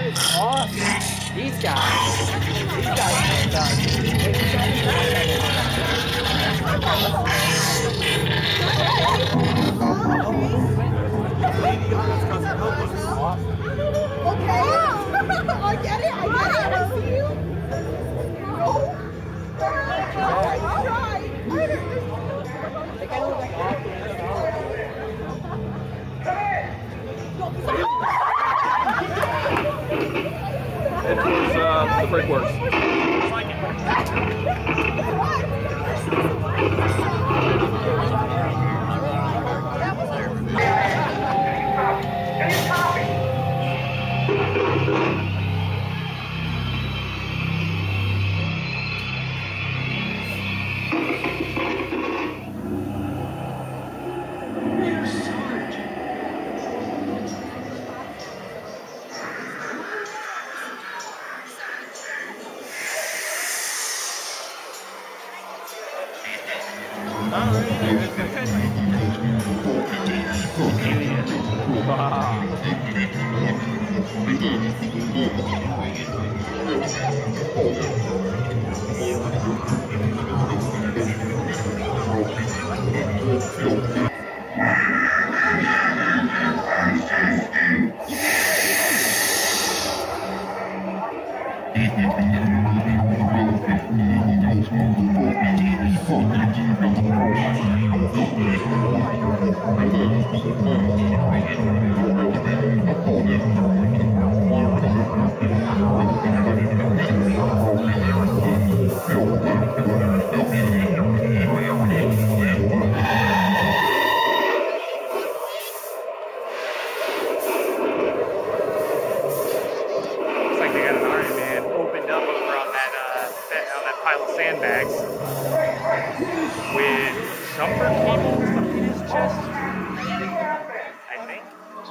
Awesome. These guys are Okay. I get it. I see you. No. All right. Head towards the breakworks. Sandbags with jumper cables stuck in his chest, I think.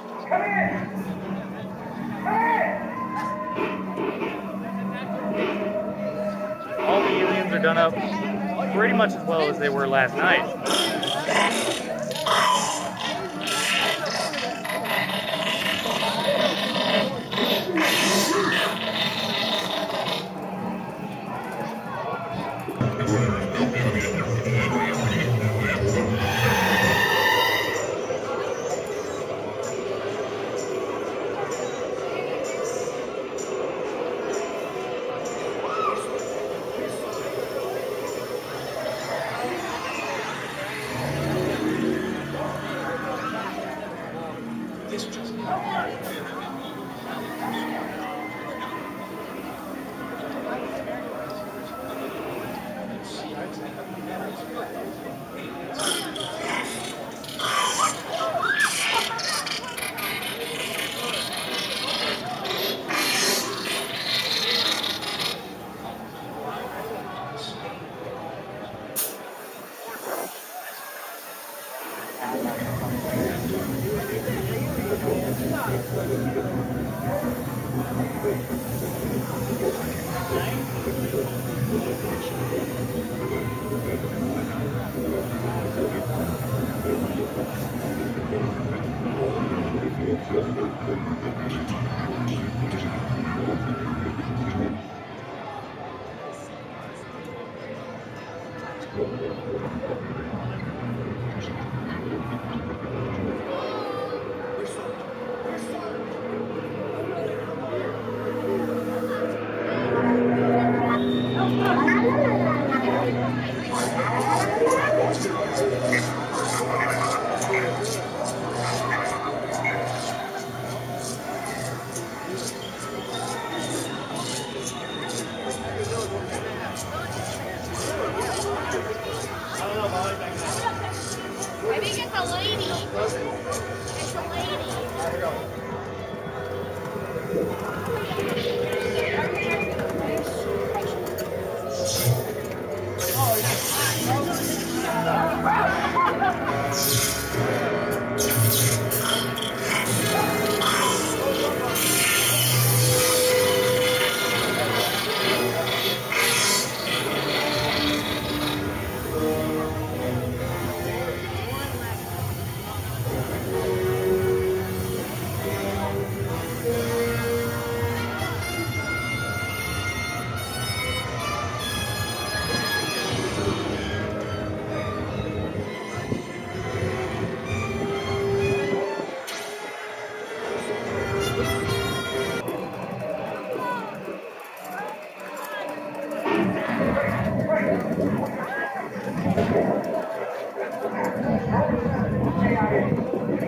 All the aliens are done up pretty much as well as they were last night. I think it's a lady. It's a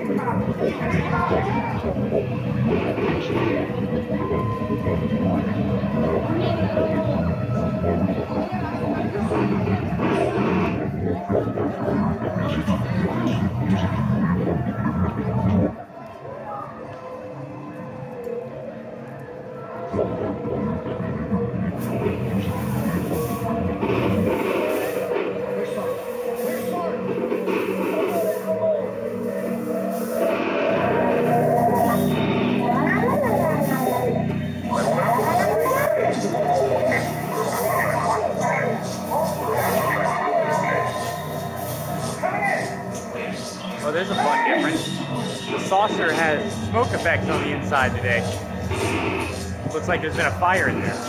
Well, there's a fun difference. The saucer has smoke effects on the inside today. Looks like there's been a fire in there.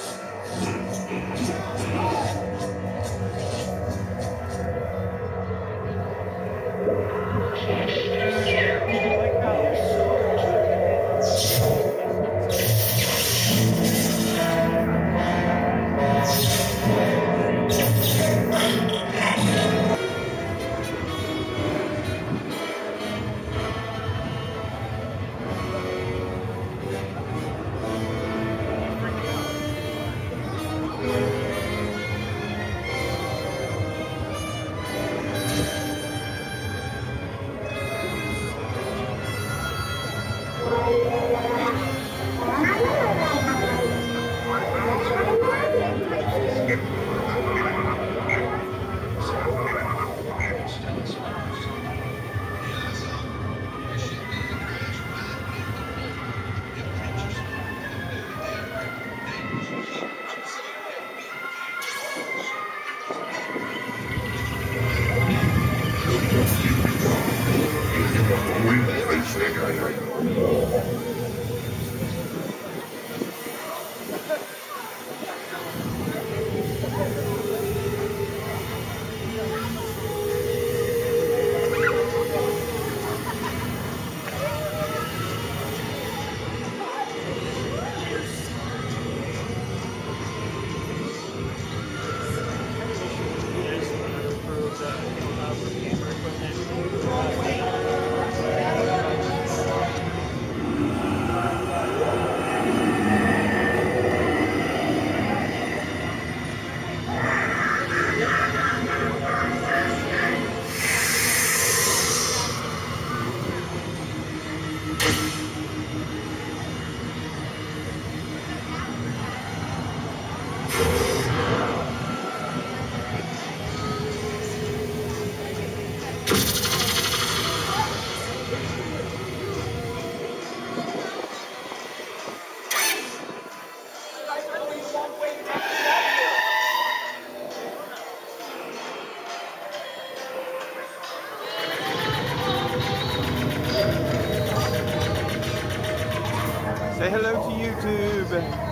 Say hello to YouTube.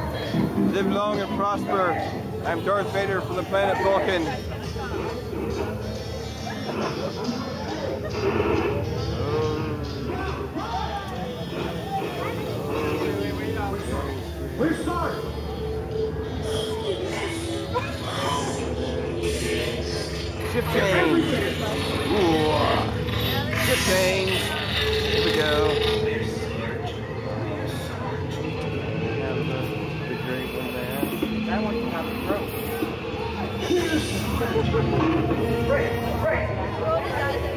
Live long and prosper. I'm Darth Vader from the planet Vulcan. Ship change. Ooh. Ship change. Here we go. That one can have a throat. Right.